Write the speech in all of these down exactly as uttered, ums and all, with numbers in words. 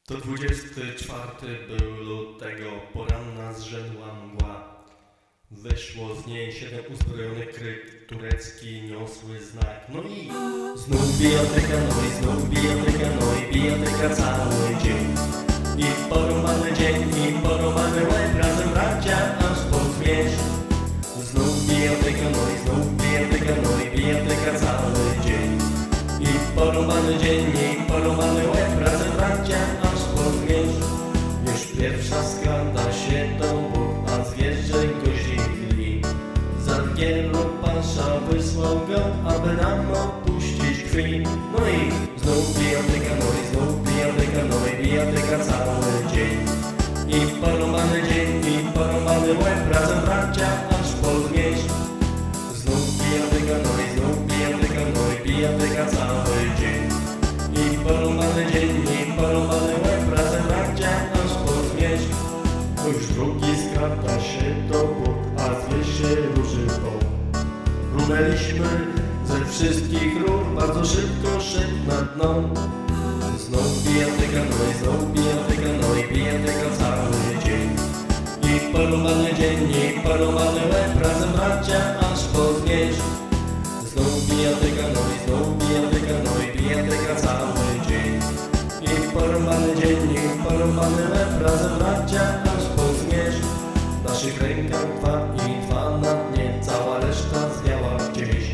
To dwudziesty czwarty był lutego, poranna zrzedła mgła. Wyszło z niej siedem uzbrojonych kryk, turecki niosły znak. No i znów bijatyka, no i znów bijatyka, no i bijatyka cały dzień. I porąbany dzień, i porąbany łeb, razem bracia, aż pod zmierzch. Znów bijatyka, no i znów bijatyka, no i bijatyka cały dzień. I porąbany dzień, i porąbany łeb, razem bracia, aż pod zmierzch. Już pierwsza skrada się do bóg, a zwierzę go zimli. Za wielu pasza wysłał go, aby nam opuścić krwi. No i znów bijatyka, no i znów bijatyka, no i bijatyka cały dzień. I porąbany dzień, i porąbany łeb, razem bracia, aż pod zmierzch. Znów bijatyka, no i znów bijatyka, no i bijatyka cały dzień. I porąbany dzień, i porąbany łeb, razem bracia, aż pod zmierzch. Bo już drugi skrada się do bóg, a zwierzę ruszy bok. Runęliśmy ze wszystkich rur, bardzo szybko szedł na dno. Znów bijatyka, no i znów bijatyka, no i bijatyka cały dzień. I porąbany dzień, i porąbany łeb, razem bracia, aż pod zmierzch. Znów bijatyka, no i znów bijatyka, no i bijatyka cały dzień. I porąbany dzień, i porąbany łeb, razem bracia, aż pod zmierzch. W naszych rękach dwa i dwa na dnie, cała reszta zwiała gdzieś.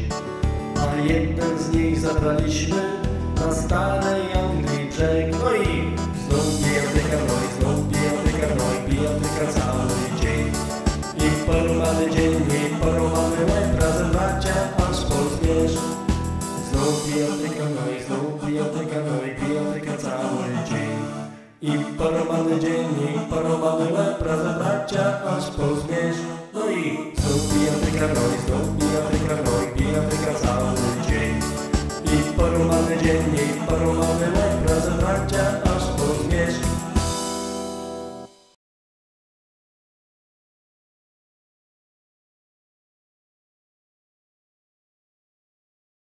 A jeden z nich zabraliśmy na starej Anglii brzeg. No i znów bijatyka, no i znów bijatyka, no i bijatyka cały dzień. I porąbany dzień, i porąbany łeb, razem bracia, aż pod zmierzch. Znów bijatyka, no i znów bijatyka, no i bijatyka cały dzień. I porąbany dzień, i porąbany łeb, razem bracia.